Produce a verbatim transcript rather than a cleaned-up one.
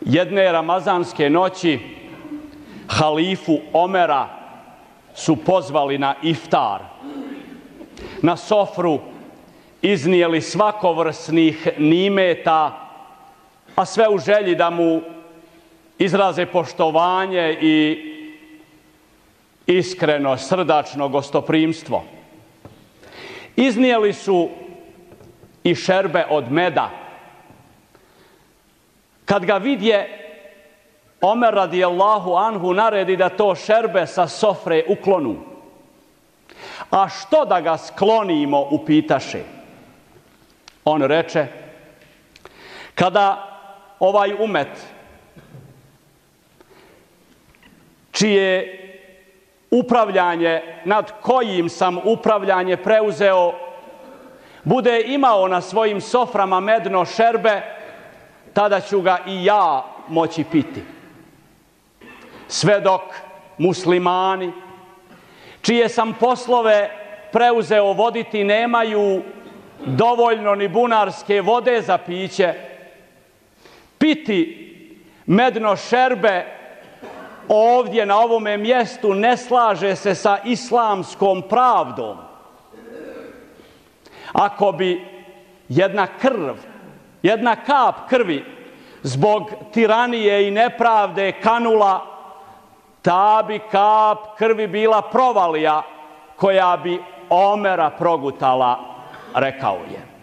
Jedne ramazanske noći halifu Omera su pozvali na iftar. Na sofru iznijeli svakovrsnih nimeta, a sve u želji da mu izraze poštovanje i iskreno, srdačno gostoprimstvo. Iznijeli su i šerbe od meda. Kad ga vidje, Omer radijallahu anhu naredi da to šerbe sa sofre uklonu. A što da ga sklonimo, upitaše. On reče, kada ovaj umet, čije upravljanje, nad kojim sam upravljanje preuzeo, bude imao na svojim soframa medno šerbe, tada ću ga i ja moći piti. Sve dok muslimani, čije sam poslove preuzeo voditi, nemaju dovoljno ni bunarske vode za piće, piti medno šerbe ovdje na ovome mjestu ne slaže se sa islamskom pravdom. Ako bi jedna krv, jedna kap krvi zbog tiranije i nepravde kanula, ta bi kap krvi bila provalija koja bi Omera progutala, rekao je.